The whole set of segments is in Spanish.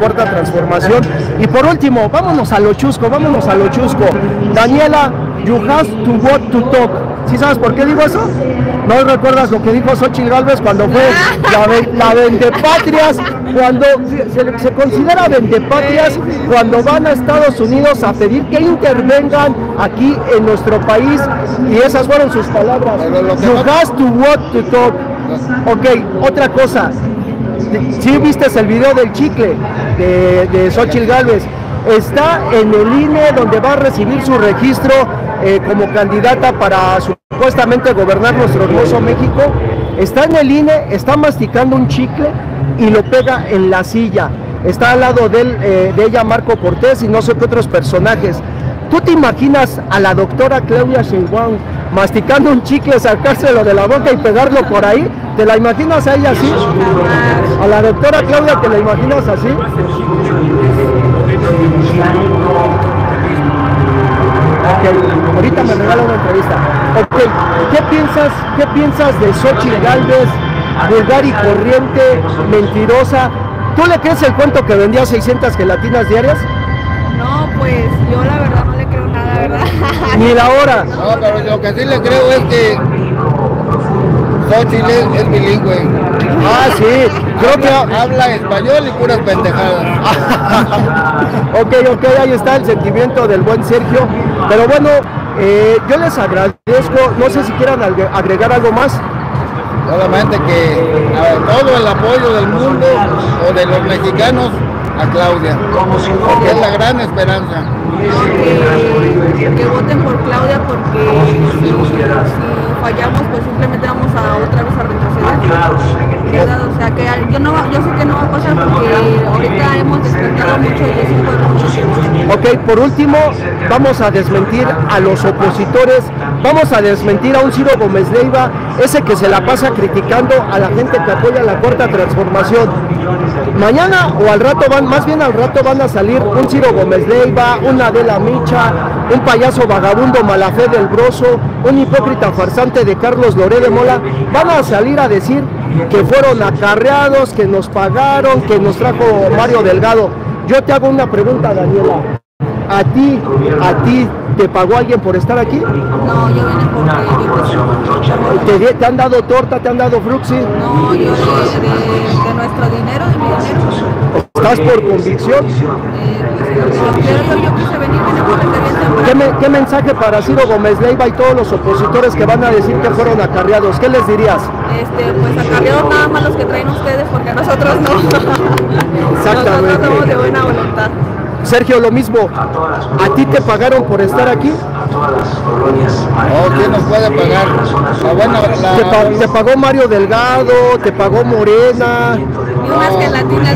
Cuarta Transformación. Y por último, vámonos a lo chusco, Daniela, you have to walk to talk. ¿Sí sabes por qué digo eso? ¿No recuerdas lo que dijo Xóchitl Gálvez cuando fue la vendepatrias? Cuando se considera vendepatrias cuando van a Estados Unidos a pedir que intervengan aquí en nuestro país, y esas fueron sus palabras. You have to walk to talk. Ok, otra cosa. ¿Sí viste el video del chicle de Xóchitl Gálvez? Está en el INE, donde va a recibir su registro como candidata para supuestamente gobernar nuestro hermoso México. Está en el INE, está masticando un chicle y lo pega en la silla. Está al lado de ella Marco Cortés y no sé qué otros personajes. ¿Tú te imaginas a la doctora Claudia Sheinbaum masticando un chicle, sacárselo de la boca y pegarlo por ahí? ¿Te la imaginas a ella así? ¿A la doctora Claudia te la imaginas así? Ok, ahorita me regala una entrevista. Ok, ¿qué piensas de Xóchitl Gálvez, vulgar y corriente, mentirosa? ¿Tú le crees el cuento que vendía 600 gelatinas diarias? No, pues yo la verdad no le creo nada, ¿verdad? Ni la hora. No, pero lo que sí le creo es que Xóchitl es bilingüe. Ah, sí, creo que habla español y puras pendejadas. ok, ahí está el sentimiento del buen Sergio. Pero bueno, yo les agradezco, no sé si quieran agregar algo más. Solamente que todo el apoyo del mundo o de los mexicanos a Claudia, porque es la gran esperanza. Que voten por Claudia, porque si fallamos pues simplemente vamos a otra vez a retroceder. O sea que yo sé que no va a pasar, porque ahorita hemos despertado mucho y eso fue mucho. Ok, por último, vamos a desmentir a los opositores, vamos a desmentir a un Ciro Gómez Leiva, ese que se la pasa criticando a la gente que apoya la Cuarta Transformación. Mañana o al rato van a salir un Ciro Gómez Leiva, una Adela Micha, un payaso vagabundo Malafé del Broso, un hipócrita farsante de Carlos Loré de Mola. Van a salir a decir que fueron acarreados, que nos pagaron, que nos trajo Mario Delgado. Yo te hago una pregunta, Daniela. ¿A ti te pagó alguien por estar aquí? No, yo vine porque ¿Te han dado torta, te han dado fruxi? No, yo de nuestro dinero, de mi dinero. ¿Estás por convicción? Yo quise venir porque ¿Qué mensaje para Ciro Gómez Leiva y todos los opositores que van a decir que fueron acarreados? ¿Qué les dirías? Pues acarreados nada más los que traen ustedes, porque nosotros no. Exactamente. Nosotros somos de buena voluntad. Sergio, lo mismo. ¿A ti te pagaron por estar aquí? ¿Quién nos puede pagar? ¿Te pagó Mario Delgado? ¿Te pagó Morena? Ni unas gelatinas,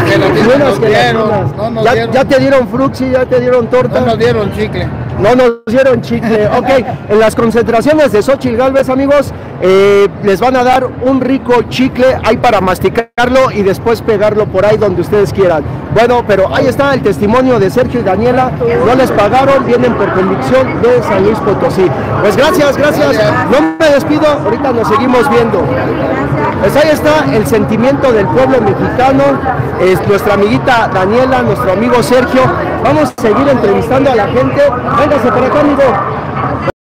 ¿Ya te dieron fruxi? ¿Ya te dieron torta? No nos dieron chicle. No nos dieron chicle. Ok, en las concentraciones de Xóchitl Gálvez, amigos, les van a dar un rico chicle ahí para masticarlo y después pegarlo por ahí donde ustedes quieran. Bueno, pero ahí está el testimonio de Sergio y Daniela. No les pagaron, vienen por convicción de San Luis Potosí. Pues gracias. No me despido, ahorita nos seguimos viendo. Pues ahí está el sentimiento del pueblo mexicano. Es nuestra amiguita Daniela, nuestro amigo Sergio. Vamos a seguir entrevistando a la gente. Véngase por acá, amigo.